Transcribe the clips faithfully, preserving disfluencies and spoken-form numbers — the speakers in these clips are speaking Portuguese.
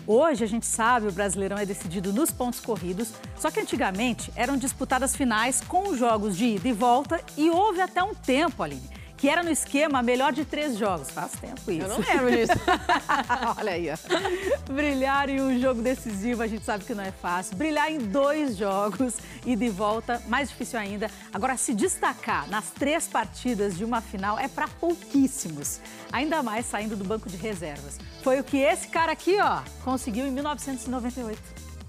Hoje, a gente sabe, o Brasileirão é decidido nos pontos corridos, só que antigamente eram disputadas finais com jogos de ida e volta e houve até um tempo, Aline, que era no esquema melhor de três jogos. Faz tempo isso. Eu não lembro disso. Olha aí, ó. Brilhar em um jogo decisivo, a gente sabe que não é fácil. Brilhar em dois jogos, ida e volta, mais difícil ainda. Agora, se destacar nas três partidas de uma final é para pouquíssimos. Ainda mais saindo do banco de reservas. Foi o que esse cara aqui, ó, conseguiu em mil novecentos e noventa e oito.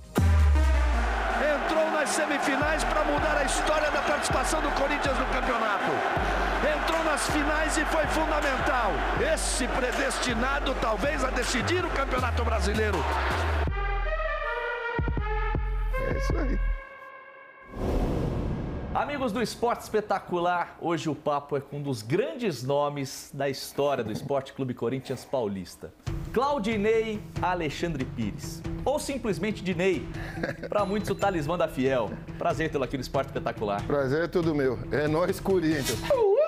Entrou nas semifinais para mudar a história da participação do Corinthians no campeonato. Entrou nas finais e foi fundamental. Esse predestinado talvez a decidir o Campeonato Brasileiro. É isso aí. Amigos do Esporte Espetacular, hoje o papo é com um dos grandes nomes da história do Esporte Clube Corinthians Paulista. Claudinei Alexandre Pires, ou simplesmente Dinei, para muitos o talismã da Fiel. Prazer tê-lo aqui no Esporte Espetacular. Prazer é tudo meu, é nós Corinthians.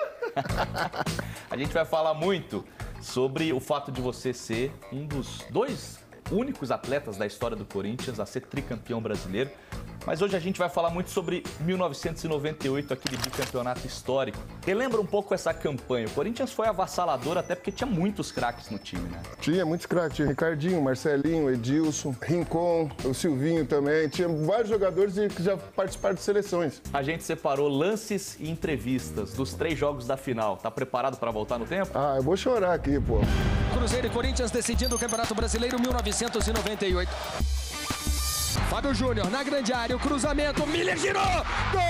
A gente vai falar muito sobre o fato de você ser um dos dois únicos atletas da história do Corinthians a ser tricampeão brasileiro. Mas hoje a gente vai falar muito sobre mil novecentos e noventa e oito, aquele bicampeonato histórico. Relembra um pouco essa campanha. O Corinthians foi avassalador até porque tinha muitos craques no time, né? Tinha muitos craques, tinha Ricardinho, Marcelinho, Edilson, Rincon, o Silvinho também. Tinha vários jogadores que já participaram de seleções. A gente separou lances e entrevistas dos três jogos da final. Tá preparado para voltar no tempo? Ah, eu vou chorar aqui, pô. Cruzeiro e Corinthians decidindo o Campeonato Brasileiro mil novecentos e noventa e oito. Fábio Júnior na grande área, o cruzamento, Miller girou! Gol!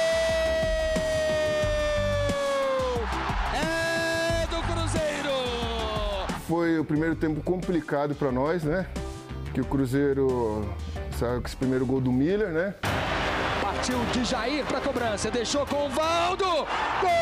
É do Cruzeiro! Foi o primeiro tempo complicado para nós, né? Que o Cruzeiro saiu com esse primeiro gol do Miller, né? Partiu de Jair para cobrança, deixou com o Valdo! Gol!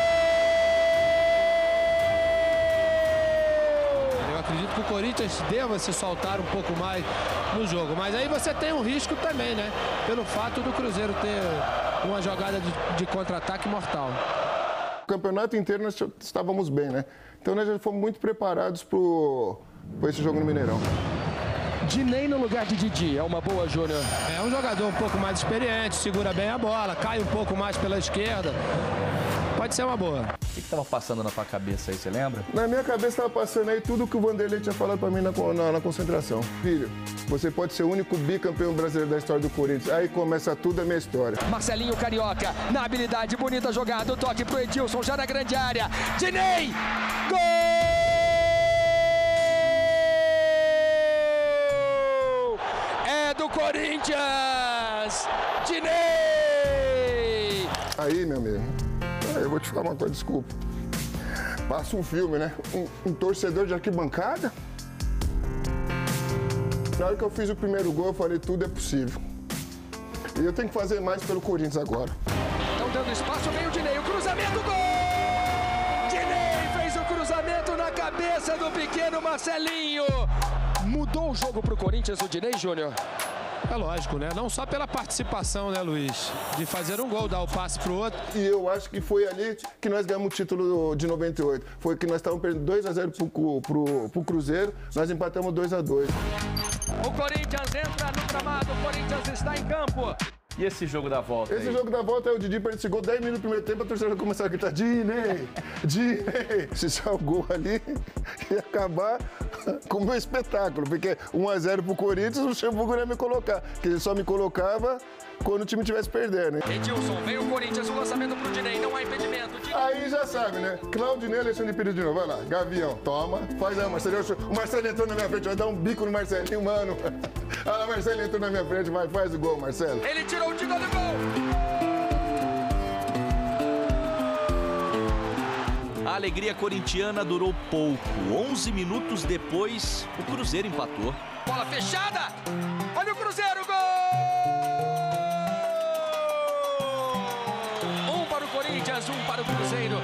Acredito que o Corinthians deva se soltar um pouco mais no jogo, mas aí você tem um risco também, né? Pelo fato do Cruzeiro ter uma jogada de, de contra-ataque mortal. O campeonato inteiro nós estávamos bem, né? Então nós já fomos muito preparados para esse jogo no Mineirão. Dinei no lugar de Didi, é uma boa, Júnior. É um jogador um pouco mais experiente, segura bem a bola, cai um pouco mais pela esquerda. Pode ser uma boa. O que estava passando na tua cabeça aí, você lembra? Na minha cabeça estava passando aí tudo que o Vanderlei tinha falado para mim na, na, na concentração. Filho, você pode ser o único bicampeão brasileiro da história do Corinthians. Aí começa tudo a minha história. Marcelinho Carioca, na habilidade, bonita jogada, o toque pro Edilson, já na grande área. Dinei! Gol! É do Corinthians! Dinei! Aí, meu amigo, eu vou te falar uma coisa, desculpa. Passa um filme, né? Um, um torcedor de arquibancada. Na hora que eu fiz o primeiro gol, eu falei, tudo é possível. E eu tenho que fazer mais pelo Corinthians agora. Estão dando espaço, veio o Dinei, o cruzamento, gol! Dinei fez o cruzamento na cabeça do pequeno Marcelinho. Mudou o jogo pro Corinthians, o Dinei, Júnior? É lógico, né? Não só pela participação, né, Luiz? De fazer um gol, dar o passe pro outro. E eu acho que foi ali que nós ganhamos o título de noventa e oito. Foi que nós estávamos perdendo dois a zero pro, pro, pro Cruzeiro, nós empatamos dois a dois. O Corinthians entra no gramado, o Corinthians está em campo. E esse jogo da volta Esse aí? jogo da volta é o Didi perdeu esse gol dez minutos no primeiro tempo, a torcida começou a gritar, Dinei, Dinei. Se só o gol ali ia acabar com o meu espetáculo, porque um a zero pro Corinthians, o Luxemburgo não ia me colocar, porque ele só me colocava quando o time estivesse perdendo. Hein? Edilson, vem o Corinthians, o lançamento pro Dinei, não há impedimento. Dinei. Aí já sabe, né? Claudinei, Alexandre Pires de novo, vai lá, Gavião, toma, faz aí, Marcelinho. O Marcelo entrou na minha frente, vai dar um bico no Marcelinho, mano. Ah, Marcelo entrou na minha frente, vai, faz o gol, Marcelo. Ele tirou o tiro do gol. A alegria corintiana durou pouco. onze minutos depois, o Cruzeiro empatou. Bola fechada. Olha o Cruzeiro, gol! Um para o Corinthians, um para o Cruzeiro.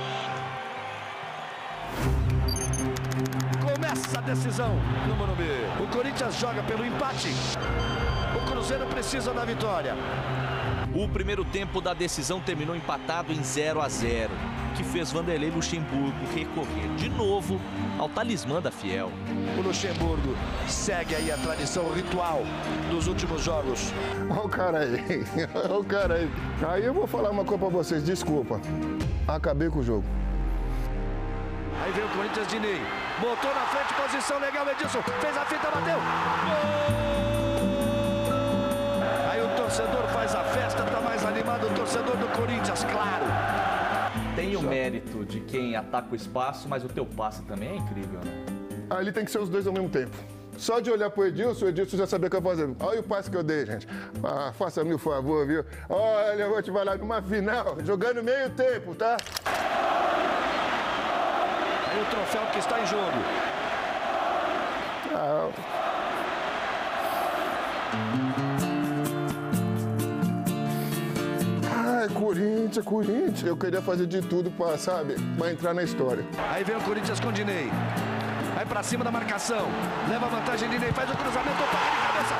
Começa a decisão no Morumbi. O Corinthians joga pelo empate. O Cruzeiro precisa da vitória. O primeiro tempo da decisão terminou empatado em zero a zero. que fez Vanderlei Luxemburgo recorrer de novo ao talismã da Fiel. O Luxemburgo segue aí a tradição, o ritual dos últimos jogos. Olha o cara aí, olha o cara aí. Aí eu vou falar uma coisa pra vocês, desculpa. Acabei com o jogo. Aí vem o Corinthians, Dinei. Botou na frente, posição legal, Edilson. Fez a fita, bateu. Gol! Aí o torcedor faz a festa, tá mais animado o torcedor do Corinthians, claro. Tem o mérito de quem ataca o espaço, mas o teu passe também é incrível, né? Ali tem que ser os dois ao mesmo tempo. Só de olhar pro Edilson, o Edilson já sabia o que eu ia fazer. Olha o passe que eu dei, gente. Ah, faça-me o favor, viu? Olha, eu vou te falar, numa final, jogando meio tempo, tá? Aí o troféu que está em jogo. Ah. Ai, Corinthians, Corinthians. Eu queria fazer de tudo pra, sabe, pra entrar na história. Aí vem o Corinthians com o Dinei. Vai pra cima da marcação. Leva a vantagem, Dinei. Faz o cruzamento, toca de cabeça.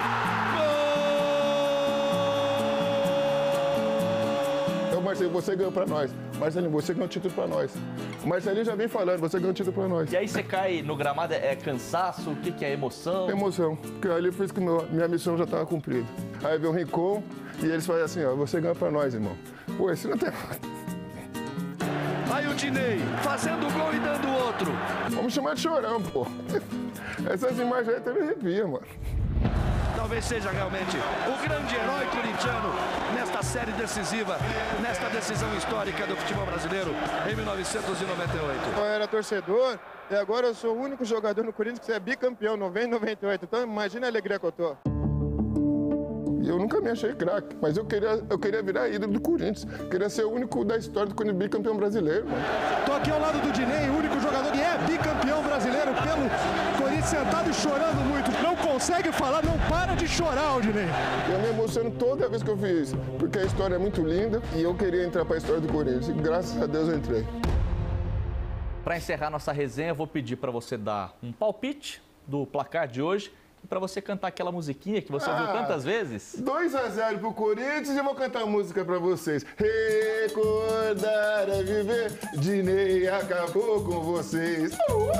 Gol! Marcelinho, você ganhou pra nós. Marcelinho, você ganhou o título pra nós. O Marcelinho já vem falando, você ganhou o título pra nós. E aí você cai no gramado, é cansaço? O que, que é emoção? Emoção, porque ali foi que meu, minha missão já estava cumprida. Aí vem o Rincon e eles fazem assim, ó, você ganha pra nós, irmão. Pô, esse não tem... Aí o Dinei, fazendo gol e dando outro. Vamos chamar de chorão, pô. Essas imagens aí até me arrepiam, mano. Talvez seja realmente o grande herói corintiano nesta série decisiva, nesta decisão histórica do futebol brasileiro em mil novecentos e noventa e oito. Eu era torcedor e agora eu sou o único jogador no Corinthians que é bicampeão, noventa e noventa e oito. Então imagina a alegria que eu tô. Eu nunca me achei craque, mas eu queria, eu queria virar ídolo do Corinthians. Queria ser o único da história do Corinthians bicampeão brasileiro, mano. Tô aqui ao lado do Dinei, o único jogador que é bicampeão brasileiro pelo Corinthians, sentado e chorando muito. Não consegue falar, não para de chorar, o Dinei. Eu me emociono toda vez que eu fiz, porque a história é muito linda e eu queria entrar para a história do Corinthians. E graças a Deus eu entrei. Para encerrar nossa resenha, eu vou pedir para você dar um palpite do placar de hoje e para você cantar aquela musiquinha que você Ah, ouviu tantas vezes. dois a zero pro Corinthians e eu vou cantar a música pra vocês. Recordar é viver, Dinei acabou com vocês. Uh!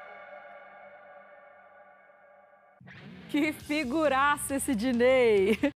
Que figuraça esse Dinei!